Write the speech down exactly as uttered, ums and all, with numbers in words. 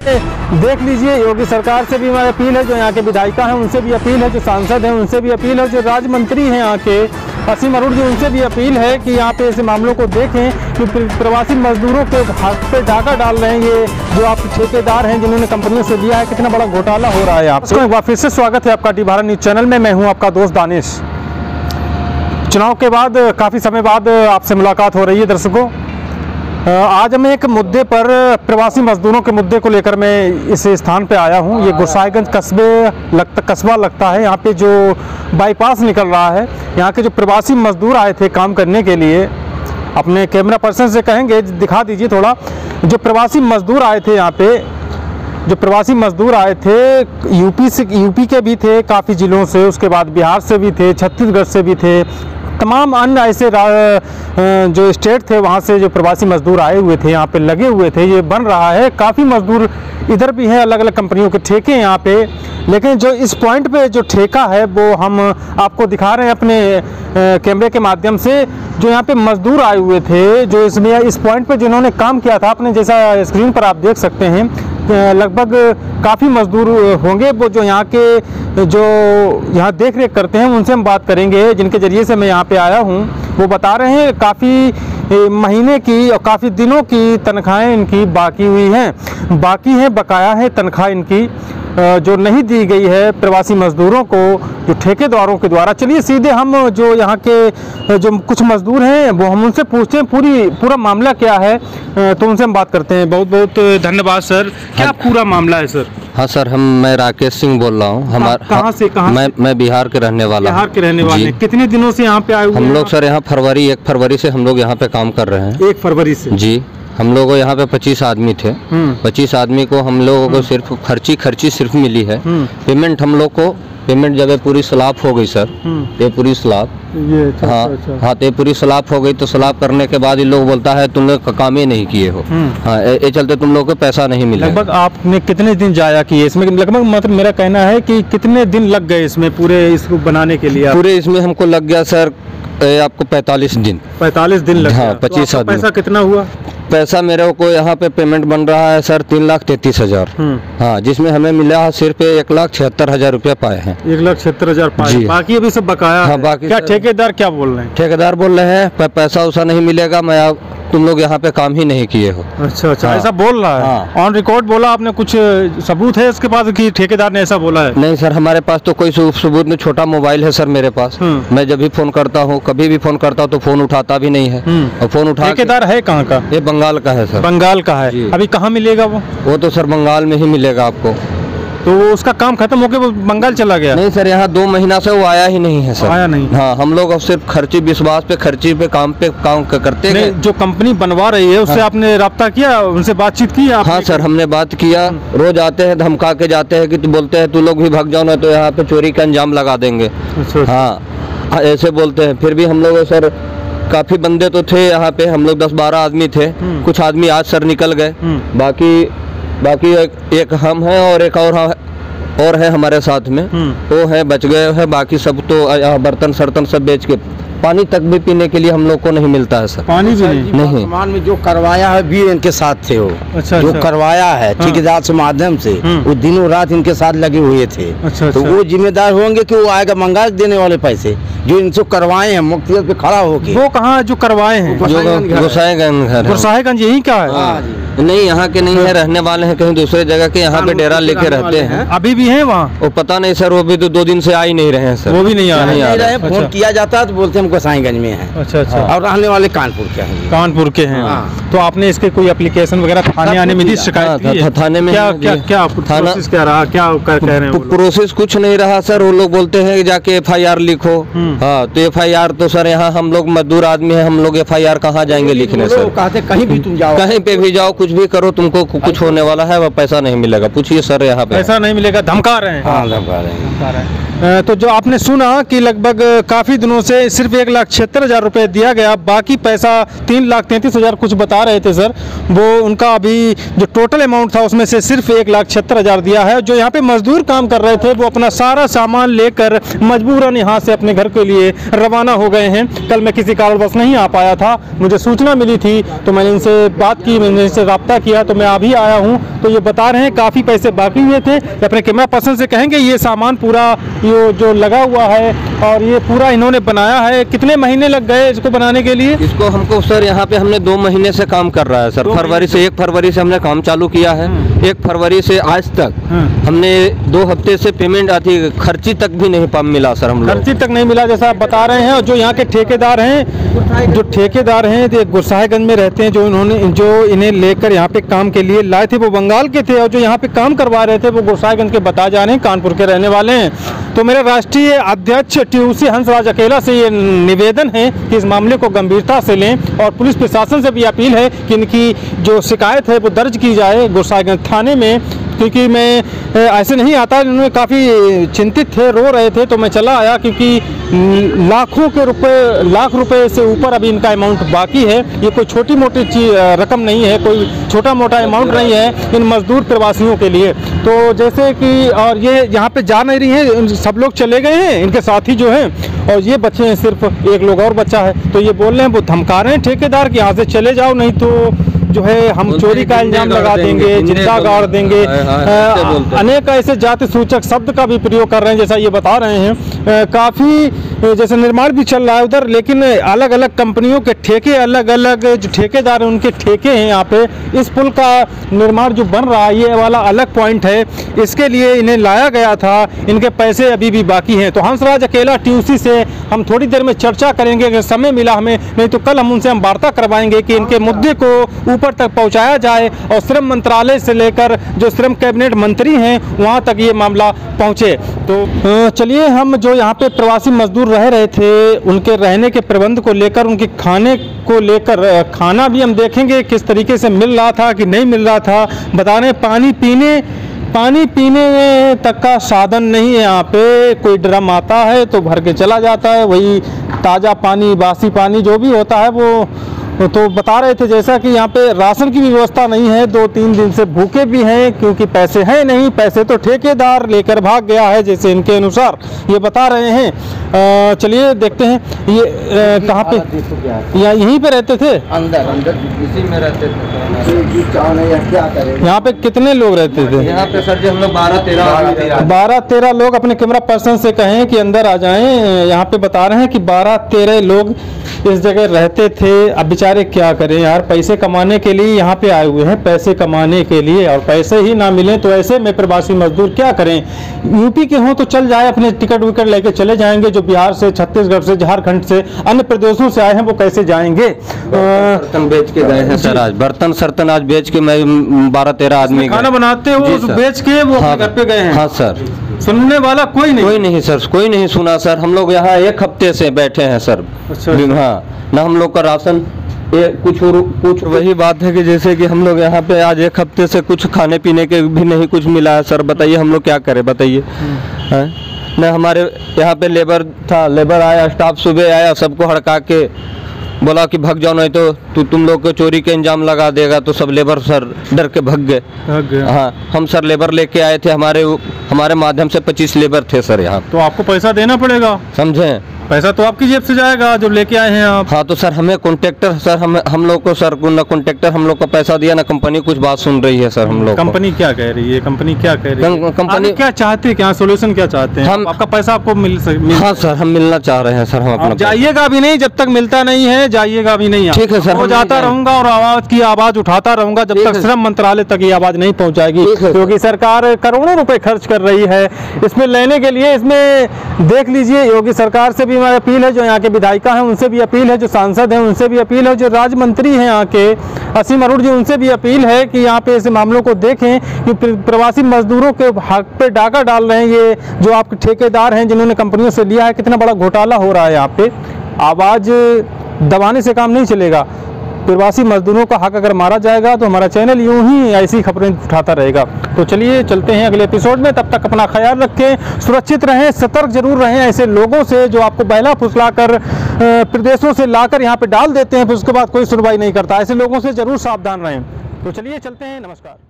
देख लीजिए, योगी सरकार से भी हमारी अपील है, जो यहाँ के विधायिका हैं उनसे भी अपील है, जो सांसद हैं उनसे भी अपील है, जो राज्य मंत्री हैं यहाँ के असीम अरोड़ा जी उनसे भी अपील है कि यहाँ पे ऐसे मामलों को देखें कि प्रवासी मजदूरों के हाथ पे डाका डाल रहे हैं ये जो आप ठेकेदार हैं जिन्होंने कंपनियों से लिया है। कितना बड़ा घोटाला हो रहा है। आपको एक बार फिर से स्वागत है आपका डी भारत न्यूज़ चैनल में। मैं हूँ आपका दोस्त दानिश। चुनाव के बाद काफ़ी समय बाद आपसे मुलाकात हो रही है दर्शकों। आज मैं एक मुद्दे पर प्रवासी मजदूरों के मुद्दे को लेकर मैं इस स्थान पे आया हूँ। ये गोसाईगंज कस्बे लगता कस्बा लगता है। यहाँ पे जो बाईपास निकल रहा है, यहाँ के जो प्रवासी मजदूर आए थे काम करने के लिए, अपने कैमरा पर्सन से कहेंगे दिखा दीजिए थोड़ा। जो प्रवासी मजदूर आए थे यहाँ पे, जो प्रवासी मजदूर आए थे यूपी से, यूपी के भी थे काफ़ी ज़िलों से, उसके बाद बिहार से भी थे, छत्तीसगढ़ से भी थे, तमाम अन्य ऐसे जो स्टेट थे वहाँ से जो प्रवासी मजदूर आए हुए थे, यहाँ पे लगे हुए थे। ये बन रहा है, काफ़ी मजदूर इधर भी हैं, अलग अलग कंपनियों के ठेके हैं यहाँ पे। लेकिन जो इस पॉइंट पे जो ठेका है वो हम आपको दिखा रहे हैं अपने कैमरे के माध्यम से। जो यहाँ पे मजदूर आए हुए थे, जो इसमें इस पॉइंट पे जिन्होंने काम किया था, अपने जैसा स्क्रीन पर आप देख सकते हैं, लगभग काफ़ी मजदूर होंगे वो जो यहाँ के जो यहाँ देख रेख करते हैं। उनसे हम बात करेंगे जिनके ज़रिए से मैं यहाँ पे आया हूँ। वो बता रहे हैं काफ़ी महीने की और काफ़ी दिनों की तनख्वाहें इनकी बाकी हुई हैं, बाकी हैं, बकाया है तनख्वाह इनकी जो नहीं दी गई है प्रवासी मजदूरों को, जो ठेकेदारों के द्वारा। चलिए सीधे हम जो यहाँ के जो कुछ मजदूर हैं वो हम उनसे पूछते हैं पूरी पूरा मामला क्या है, तो उनसे हम बात करते हैं। बहुत बहुत धन्यवाद सर। क्या पूरा मामला है सर? हाँ सर, हम मैं राकेश सिंह बोल रहा हूँ। हमारे कहाँ से कहाँ मैं मैं बिहार के रहने वाला बिहार के रहने वाले। कितने दिनों से यहाँ पे आए हुए हम लोग? सर यहाँ फरवरी एक फरवरी से हम लोग यहाँ पे काम कर रहे हैं। एक फरवरी से? जी। हम लोग यहाँ पे पच्चीस आदमी थे। पच्चीस आदमी को हम लोगों को सिर्फ खर्ची खर्ची सिर्फ मिली है। पेमेंट हम लोग को पेमेंट जब ये पूरी सलाब हो गई सर, ये पूरी सलाब ये हाँ हाँ तो ये पूरी सलाब हो गई, तो सलाब करने के बाद ये लोग बोलता है तुम लोग काम ही नहीं किए हो, हाँ ये चलते तुम लोग को पैसा नहीं मिला। लगभग आपने कितने दिन जाया किए इसमें? लगभग मतलब मेरा कहना है कि कितने दिन लग गए इसमें पूरे इसको बनाने के लिए? पूरे इसमें हमको लग गया सर आपको पैंतालीस दिन। पैंतालीस दिन लग हाँ, पच्चीस आदमी। पैसा कितना हुआ? पैसा मेरे को यहाँ पे पेमेंट बन रहा है सर तीन लाख तैतीस हजार हाँ, जिसमें हमें मिला है सिर्फ एक लाख छिहत्तर हजार रुपया पाए हैं। एक लाख छिहत्तर हजार पाए, बाकी अभी सब बकाया। हाँ, बाकी क्या ठेकेदार क्या बोल रहे हैं? ठेकेदार बोल रहे हैं पैसा वैसा नहीं मिलेगा, मैं तुम लोग यहाँ पे काम ही नहीं किए हो। अच्छा अच्छा, ऐसा बोल रहा है? ऑन रिकॉर्ड बोला आपने? कुछ सबूत है इसके पास कि ठेकेदार ने ऐसा बोला है? नहीं सर, हमारे पास तो कोई सबूत नहीं। छोटा मोबाइल है सर मेरे पास, मैं जब भी फोन करता हूँ, कभी भी फोन करता हूँ तो फोन उठाता भी नहीं है। और फोन उठा, ठेकेदार है कहाँ का? ये बंगाल का है सर। बंगाल का है? अभी कहाँ मिलेगा वो? वो तो सर बंगाल में ही मिलेगा आपको। तो उसका काम खत्म होकर वो बंगाल चला गया? नहीं सर, यहाँ दो महीना से वो आया ही नहीं है सर। आया नहीं? हाँ, हम लोग अब सिर्फ खर्ची विश्वास पे खर्ची पे काम पे काम करते हैं। जो कंपनी बनवा रही है उससे हाँ। आपने राब्ता किया, उनसे बातचीत की? हाँ सर, हमने बात किया। रोज आते हैं धमका के जाते हैं कि तू बोलते हैं तू लोग भी भाग जाओ ना तो यहाँ पे चोरी का अंजाम लगा देंगे। हाँ ऐसे बोलते हैं। फिर भी हम लोग सर काफी बंदे तो थे यहाँ पे, हम लोग दस बारह आदमी थे। कुछ आदमी आज सर निकल गए, बाकी बाकी एक, एक हम हैं और एक और और है हमारे साथ में, वो है बच गए हैं। बाकी सब तो बर्तन सर्तन सब बेच के, पानी तक भी पीने के लिए हम लोग को नहीं मिलता है सर। पानी भी नहीं? नहीं। वर्तमान में जो करवाया है भी इनके साथ थे वो। अच्छा, जो अच्छा। करवाया है ठेकेदार के माध्यम से, वो दिनों रात इनके साथ लगे हुए थे। अच्छा, तो वो जिम्मेदार होंगे कि वो आएगा मंगा देने वाले पैसे जो इनसे करवाए हैं मुख्तियार पे खड़ा होके। वो कहाँ जो करवाए हैं? गोसाईगंज घर। गोसाईगंज यही क्या है? नहीं, यहाँ के नहीं है, रहने वाले हैं कहीं दूसरे जगह के, यहाँ पे डेरा लेके रहते हैं। अभी भी हैं वहाँ? वो पता नहीं सर, वो भी तो दो दिन से आ ही नहीं रहे हैं सर। वो भी नहीं आ रहे? फोन किया जाता है तो बोलते हम गोसाईगंज में हैं। अच्छा अच्छा। और रहने वाले कानपुर के हैं। कानपुर के हैं। तो आपने इसके कोई एप्लीकेशन वगैरह थाने आने में दी? शिकायत की है? थाने में क्या क्या क्या प्रोसेस क्या रहा? क्या कह रहे हैं? प्रोसेस कुछ नहीं रहा सर। वो लोग बोलते हैं जाके एफ आई आर लिखो। हाँ, तो एफ आई आर तो सर यहाँ हम लोग मजदूर आदमी है, हम लोग एफ आई आर कहाँ जाएंगे लिखने सर? कहते कहीं भी तुम जाओ, कहीं पे भी जाओ, कुछ भी करो, तुमको कुछ होने वाला है, वो पैसा नहीं मिलेगा। पूछिए सर, यहाँ पे पैसा नहीं मिलेगा? धमका रहे हैं? हाँ, धमका रहे हैं। तो जो आपने सुना कि लगभग काफ़ी दिनों से सिर्फ एक लाख छिहत्तर हज़ार रुपये दिया गया, बाकी पैसा तीन लाख तैंतीस हज़ार कुछ बता रहे थे सर, वो उनका अभी जो टोटल अमाउंट था उसमें से सिर्फ एक लाख छिहत्तर हज़ार दिया है। जो यहाँ पे मजदूर काम कर रहे थे वो अपना सारा सामान लेकर मजबूरन यहाँ से अपने घर के लिए रवाना हो गए हैं। कल मैं किसी कारणवश नहीं आ पाया था, मुझे सूचना मिली थी तो मैंने इनसे बात की, मैंने इनसे रब्ता किया तो मैं अभी आया हूँ। तो ये बता रहे हैं काफ़ी पैसे बाकी हुए थे। अपने कैमरा पर्सन से कहेंगे ये सामान पूरा ये जो लगा हुआ है और ये पूरा इन्होंने बनाया है, कितने महीने लग गए इसको बनाने के लिए? इसको हमको सर यहाँ पे हमने दो महीने से काम कर रहा है सर। फरवरी से एक फरवरी से हमने काम चालू किया है। एक फरवरी से आज तक हमने दो हफ्ते से पेमेंट आती, खर्ची तक भी नहीं पा मिला सर हम लोग। खर्ची तक नहीं मिला जैसा आप बता रहे हैं। और जो यहाँ के ठेकेदार हैं, जो ठेकेदार हैं जो गुरसाहिगंज में रहते हैं, जो इन्होंने जो इन्हें लेकर यहाँ पे काम के लिए लाए थे वो बंगाल के थे और जो यहाँ पे काम करवा रहे थे वो गुरसाहिगंज के बता जा रहे हैं, कानपुर के रहने वाले हैं। तो मेरे राष्ट्रीय अध्यक्ष टीयूसी हंसराज अकेला से ये निवेदन है कि इस मामले को गंभीरता से लें और पुलिस प्रशासन से भी अपील है कि इनकी जो शिकायत है वो दर्ज की जाए गुरसाहिगंज थाने में, क्योंकि मैं ऐसे नहीं आता। इन्होंने काफ़ी चिंतित थे, रो रहे थे, तो मैं चला आया क्योंकि लाखों के रुपए लाख रुपए से ऊपर अभी इनका अमाउंट बाकी है। ये कोई छोटी मोटी चीज रकम नहीं है, कोई छोटा मोटा अमाउंट नहीं है इन मजदूर प्रवासियों के लिए। तो जैसे कि और ये यहाँ पे जा नहीं रही हैं, सब लोग चले गए हैं, इनके साथी जो हैं, और ये बच्चे हैं, सिर्फ एक लोग और बच्चा है। तो ये बोल रहे हैं, वो धमका रहे हैं ठेकेदार कि यहाँ से चले जाओ, नहीं तो जो है हम चोरी का इल्जाम लगा देंगे, जिंदा गाड़ देंगे। अनेक ऐसे जाति सूचक शब्द का भी प्रयोग कर रहे हैं, जैसा ये बता रहे हैं। काफ़ी जैसे निर्माण भी चल रहा है उधर, लेकिन अलग अलग कंपनियों के ठेके, अलग अलग जो ठेकेदार हैं उनके ठेके हैं यहाँ पे। इस पुल का निर्माण जो बन रहा है ये वाला अलग पॉइंट है, इसके लिए इन्हें लाया गया था, इनके पैसे अभी भी बाकी हैं। तो हंसराज अकेला टीयूसी से हम थोड़ी देर में चर्चा करेंगे, अगर समय मिला हमें, नहीं तो कल हम उनसे हम वार्ता करवाएंगे कि इनके मुद्दे को ऊपर तक पहुंचाया जाए और श्रम मंत्रालय से लेकर जो श्रम कैबिनेट मंत्री हैं वहां तक ये मामला पहुंचे। तो चलिए, हम जो यहाँ पे प्रवासी मजदूर रह रहे थे उनके रहने के प्रबंध को लेकर, उनके खाने को लेकर, खाना भी हम देखेंगे किस तरीके से मिल रहा था कि नहीं मिल रहा था। बता रहे पानी पीने पानी पीने तक का साधन नहीं है यहाँ पे। कोई ड्रम आता है तो भर के चला जाता है, वही ताज़ा पानी, बासी पानी जो भी होता है वो। तो बता रहे थे जैसा कि यहाँ पे राशन की भी व्यवस्था नहीं है, दो तीन दिन से भूखे भी हैं क्योंकि पैसे हैं नहीं। पैसे तो ठेकेदार लेकर भाग गया है जैसे इनके अनुसार ये बता रहे हैं। चलिए देखते हैं ये कहाँ पे, या यहीं पे रहते थे, अंदर अंदर इसी में रहते थे। यहाँ पे कितने लोग रहते थे? यहाँ पे सर जी हम लोग बारह तेरह बारह तेरह लोग। अपने कैमरा पर्सन से कहें कि अंदर आ जाएं। यहाँ पे बता रहे हैं कि बारह तेरह लोग इस जगह रहते थे। अब बेचारे क्या करें यार, पैसे कमाने के लिए यहाँ पे आए हुए हैं, पैसे कमाने के लिए, और पैसे ही ना मिले तो ऐसे में प्रवासी मजदूर क्या करें। यूपी के हों तो चल जाए, अपने टिकट विकट लेके चले जाएंगे। जो बिहार से, छत्तीसगढ़ से, झारखंड से, अन्य प्रदेशों से आए हैं वो कैसे जाएंगे? बर्तन बेच के गए हैं सर, आज बर्तन सर्तन आज बेच के मैं बारह तेरह आदमी खाना बनाते हो बेच के वो घर पे गए हैं। हाँ सर, सुनने वाला कोई नहीं? कोई नहीं सर, कोई नहीं सुना सर। हम लोग यहाँ एक हफ्ते से बैठे हैं सर। अच्छा, हाँ, ना हम लोग का राशन ये कुछ कुछ वही बात है कि जैसे कि हम लोग यहाँ पे आज एक हफ्ते से कुछ खाने पीने के भी नहीं कुछ मिला है सर। बताइए हम लोग क्या करें, बताइए। ना हमारे यहाँ पे लेबर था, लेबर आया, स्टाफ सुबह आया, सबको हड़का के बोला कि भाग जाओ, नहीं तो तु, तुम लोग को चोरी के इंजाम लगा देगा। तो सब लेबर सर डर के भाग गए। हाँ, हम सर लेबर लेके आए थे, हमारे हमारे माध्यम से पच्चीस लेबर थे सर यहाँ। तो आपको पैसा देना पड़ेगा, समझे? पैसा तो आपकी जेब से जाएगा जो लेके आए हैं आप। हाँ, तो सर हमें कॉन्ट्रैक्टर सर हम हम लोग को सर ना कॉन्ट्रैक्टर हम लोग को पैसा दिया, ना कंपनी कुछ बात सुन रही है सर। हम लोग कंपनी क्या कह रही है? कंपनी क्या कह रही है? कंपनी क्या चाहती है, क्या सोल्यूशन क्या चाहते हैं? हम आपका पैसा आपको मिल सके? हाँ सर, हम मिलना चाह रहे हैं सर। हम अपना जाइएगा भी नहीं जब तक मिलता नहीं है, जाइएगा भी नहीं। ठीक है सर, मैं जाता रहूंगा और आवाज की आवाज उठाता रहूंगा जब तक श्रम मंत्रालय तक ये आवाज नहीं पहुंचाएगी, क्योंकि सरकार करोड़ों रुपए खर्च कर रही है इसमें लेने के लिए। इसमें देख लीजिए, योगी सरकार से भी हमारी अपील है, जो यहाँ के विधायिका हैं उनसे भी अपील है, जो सांसद हैं उनसे भी अपील है, जो राज्य मंत्री हैं यहाँ के असीम अरोड़ जी उनसे भी अपील है कि यहाँ पे ऐसे मामलों को देखें कि प्रवासी मजदूरों के हक पे डाका डाल रहे हैं ये जो आपके ठेकेदार हैं जिन्होंने कंपनियों से लिया है। कितना बड़ा घोटाला हो रहा है यहाँ पे। आवाज़ दबाने से काम नहीं चलेगा, प्रवासी मजदूरों का हक अगर मारा जाएगा तो हमारा चैनल यूं ही ऐसी खबरें उठाता रहेगा। तो चलिए चलते हैं अगले एपिसोड में, तब तक अपना ख्याल रखें, सुरक्षित रहें, सतर्क जरूर रहें ऐसे लोगों से जो आपको बहला फुसला कर प्रदेशों से लाकर यहाँ पे डाल देते हैं, फिर उसके बाद कोई सुनवाई नहीं करता। ऐसे लोगों से जरूर सावधान रहें। तो चलिए चलते हैं, नमस्कार।